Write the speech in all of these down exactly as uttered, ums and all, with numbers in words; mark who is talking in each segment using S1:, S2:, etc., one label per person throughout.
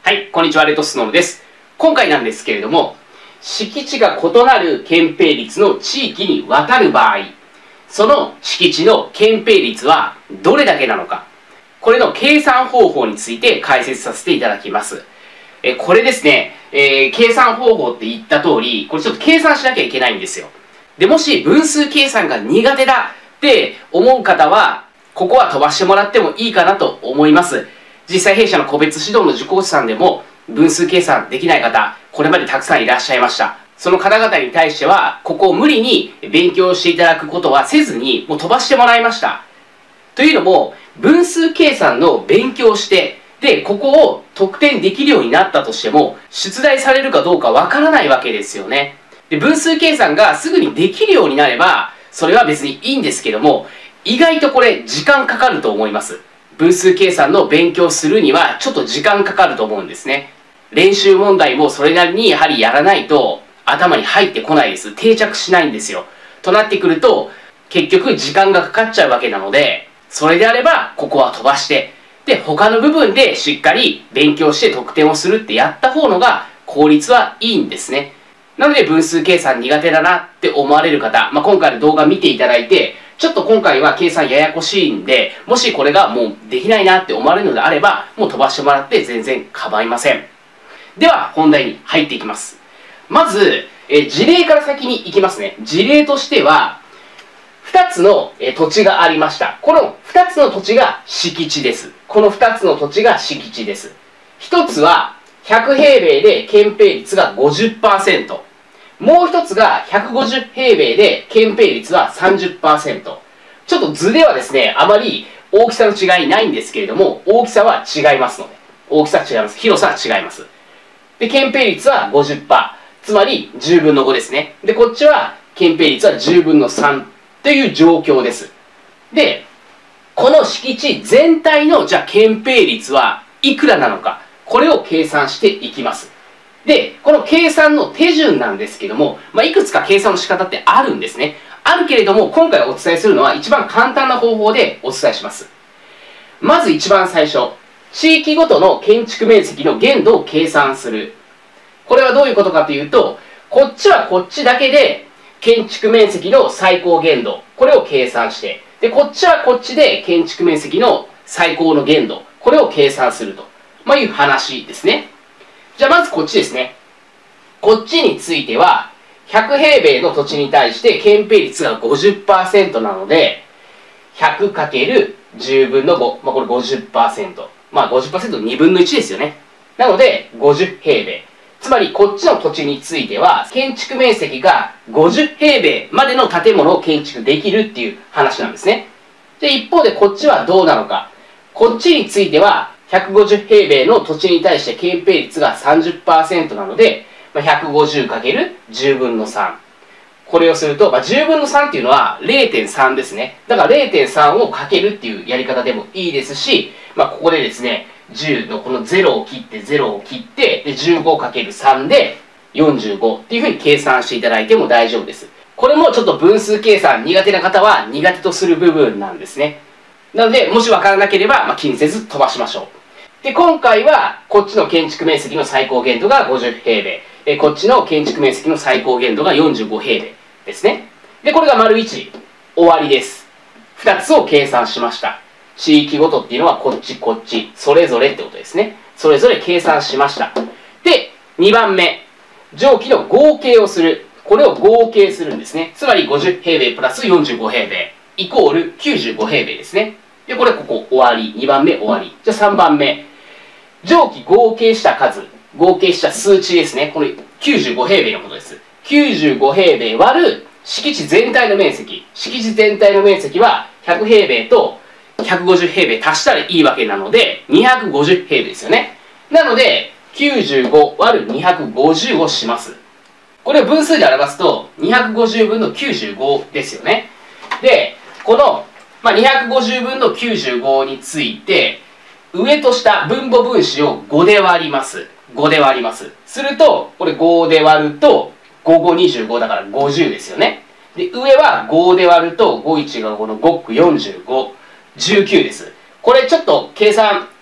S1: はい、こんにちは、レッドスノーです。今回なんですけれども、敷地が異なる建蔽率の地域にわたる場合、その敷地の建蔽率はどれだけなのか、これの計算方法について解説させていただきます。えこれですね、えー、計算方法って言った通り、これちょっと計算しなきゃいけないんですよ。で、もし分数計算が苦手だって思う方は、ここは飛ばしてもらってもいいかなと思います。実際弊社の個別指導の受講師さんでも分数計算できない方、これまでたくさんいらっしゃいました。その方々に対しては、ここを無理に勉強していただくことはせずに、もう飛ばしてもらいました。というのも、分数計算の勉強をして、で、ここを得点できるようになったとしても、出題されるかどうかわからないわけですよね。で、分数計算がすぐにできるようになれば、それは別にいいんですけども、意外とこれ時間かかると思います。分数計算の勉強するにはちょっと時間かかると思うんですね。練習問題もそれなりにやはりやらないと頭に入ってこないです。定着しないんですよ。となってくると結局時間がかかっちゃうわけなので、それであればここは飛ばして、で他の部分でしっかり勉強して得点をするってやった方のが効率はいいんですね。なので分数計算苦手だなって思われる方、まあ、今回の動画見ていただいて、ちょっと今回は計算ややこしいんで、もしこれがもうできないなって思われるのであれば、もう飛ばしてもらって全然構いません。では本題に入っていきます。まず、え事例から先に行きますね。事例としては、ふたつのえ土地がありました。このふたつの土地が敷地です。このふたつの土地が敷地です。ひとつはひゃくへいべいで建蔽率が ごじゅっパーセント。もう一つがひゃくごじゅうへいべいで建蔽率は さんじゅっパーセント。ちょっと図ではですね、あまり大きさの違いないんですけれども、大きさは違いますので。大きさは違います。広さは違います。で、建蔽率は ごじゅっパーセント。つまりじゅうぶんのごですね。で、こっちは建蔽率はじゅうぶんのさんという状況です。で、この敷地全体のじゃあ建蔽率はいくらなのか、これを計算していきます。で、この計算の手順なんですけども、まあ、いくつか計算の仕方ってあるんですね。あるけれども、今回お伝えするのは一番簡単な方法でお伝えします。まず一番最初、地域ごとの建築面積の限度を計算する。これはどういうことかというと、こっちはこっちだけで建築面積の最高限度、これを計算して、で、こっちはこっちで建築面積の最高の限度、これを計算すると、まあ、いう話ですね。じゃあまずこっちですね。こっちについては、ひゃくへいべいの土地に対して建蔽率が ごじゅっパーセント なので、ひゃくかけるじゅうぶんのご。まあこれ ごじゅっパーセント。まあ ごじゅっパーセントのにぶんのいちですよね。なので、ごじゅうへいべい。つまりこっちの土地については、建築面積がごじゅうへいべいまでの建物を建築できるっていう話なんですね。で、一方でこっちはどうなのか。こっちについては、ひゃくごじゅうへいべいの土地に対して建蔽率が さんじゅっパーセント なので、ひゃくごじゅうかけるじゅうぶんのさん。これをすると、まあ、じゅうぶんのさんっていうのは れいてんさん ですね。だから れいてんさん をかけるっていうやり方でもいいですし、まあ、ここでですね、じゅうのこのゼロを切ってゼロを切って、で じゅうごかけるさん でよんじゅうごっていうふうに計算していただいても大丈夫です。これもちょっと分数計算苦手な方は苦手とする部分なんですね。なので、もしわからなければ、まあ、気にせず飛ばしましょう。で、今回は、こっちの建築面積の最高限度がごじゅうへいべい。えこっちの建築面積の最高限度がよんじゅうごへいべいですね。で、これが丸いち。終わりです。ふたつを計算しました。地域ごとっていうのはこっちこっち。それぞれってことですね。それぞれ計算しました。で、にばんめ。上記の合計をする。これを合計するんですね。つまりごじゅうへいべいプラスよんじゅうごへいべいイコールきゅうじゅうごへいべいですね。で、これここ終わり。にばんめ終わり。じゃあさんばんめ。上記合計した数。合計した数値ですね。これきゅうじゅうごへいべいのことです。きゅうじゅうごへいべい割る敷地全体の面積。敷地全体の面積はひゃくへいべいとひゃくごじゅうへいべい足したらいいわけなので、にひゃくごじゅうへいべいですよね。なので、きゅうじゅうご割るにひゃくごじゅうをします。これを分数で表すと、にひゃくごじゅうぶんのきゅうじゅうごですよね。で、この、まあ、にひゃくごじゅうぶんのきゅうじゅうごについて、上と下分母分子をごで割ります。ごで割ります。すると、これごで割ると、ご、ご、にじゅうごだからごじゅうですよね。で、上はごで割ると、ご、いちがごのご、よんじゅうご、じゅうきゅうです。これちょっと計算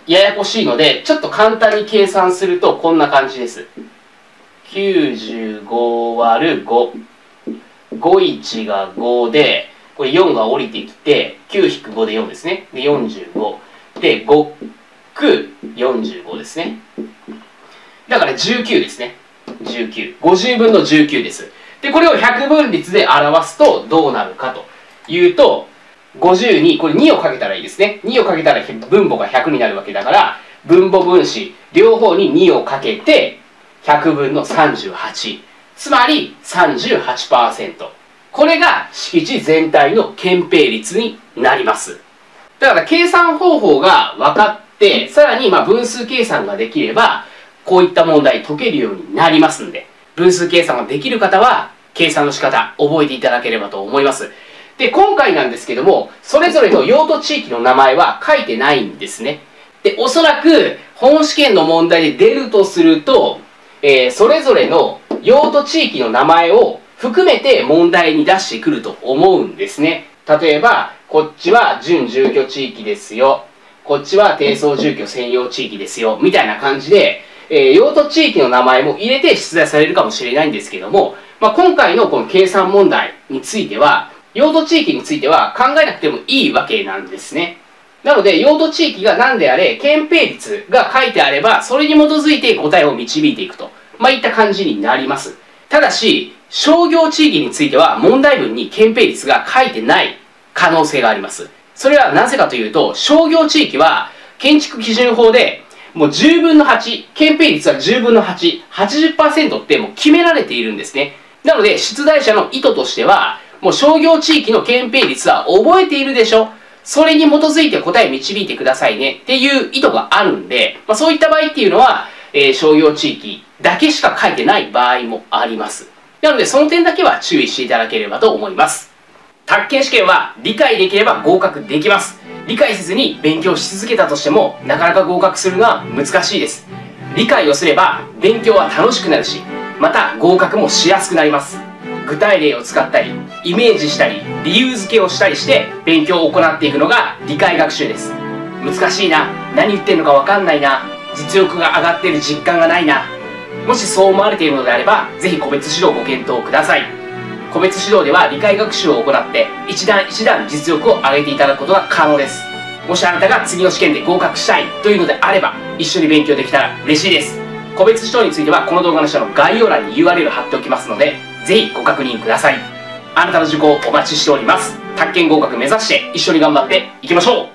S1: ややこしいので、ちょっと簡単に計算するとこんな感じです。きゅうじゅうご割るご。ごいちがごで、これよんが降りてきて、きゅう引くごでよんですね。で、よんじゅうご。で、ごくよんじゅうごですね。だからじゅうきゅうですね。じゅうきゅう。ごじゅうぶんのじゅうきゅうです。で、これをひゃくぶん率で表すとどうなるかというと、ごじゅうに、これにをかけたらいいですね。にをかけたら分母がひゃくになるわけだから、分母分子、両方ににをかけて、ひゃくぶんのさんじゅうはち。つまり さんじゅうはちパーセント。これが敷地全体の憲兵率になります。だから計算方法が分かって、さらにまあ分数計算ができれば、こういった問題解けるようになりますんで、分数計算ができる方は、計算の仕方覚えていただければと思います。で、今回なんですけども、それぞれの用途地域の名前は書いてないんですね。で、おそらく本試験の問題で出るとすると、えー、それぞれの用途地域の名前を含めて問題に出してくると思うんですね。例えば、こっちは準住居地域ですよ。こっちは低層住居専用地域ですよ。みたいな感じで、えー、用途地域の名前も入れて出題されるかもしれないんですけども、まあ、今回のこの計算問題については、用途地域については考えなくてもいいわけなんですね。なので、用途地域が何であれ、憲兵率が書いてあれば、それに基づいて答えを導いていくと、まあ、いった感じになります。ただし、商業地域については問題文に憲兵率が書いてない可能性があります。それはなぜかというと、商業地域は建築基準法でもうじゅうぶんのはち、憲兵率はじゅうぶんのはち、はちじゅっパーセント ってもう決められているんですね。なので、出題者の意図としては、もう商業地域の憲兵率は覚えているでしょ。それに基づいて答え導いてくださいねっていう意図があるんで、まあ、そういった場合っていうのは、えー、商業地域だけしか書いてない場合もあります。なので、その点だけは注意していただければと思います。宅建試験は理解できれば合格できます。理解せずに勉強し続けたとしても、なかなか合格するのは難しいです。理解をすれば勉強は楽しくなるし、また合格もしやすくなります。具体例を使ったり、イメージしたり、理由付けをしたりして勉強を行っていくのが理解学習です。難しいな、何言ってんのかわかんないな、実力が上がっている実感がないな、もしそう思われているのであれば、ぜひ個別指導をご検討ください。個別指導では理解学習を行って一段一段実力を上げていただくことが可能です。もしあなたが次の試験で合格したいというのであれば、一緒に勉強できたら嬉しいです。個別指導についてはこの動画の下の概要欄に ユーアールエル 貼っておきますので、ぜひご確認ください。あなたの受講をお待ちしております。宅建合格目指して一緒に頑張っていきましょう。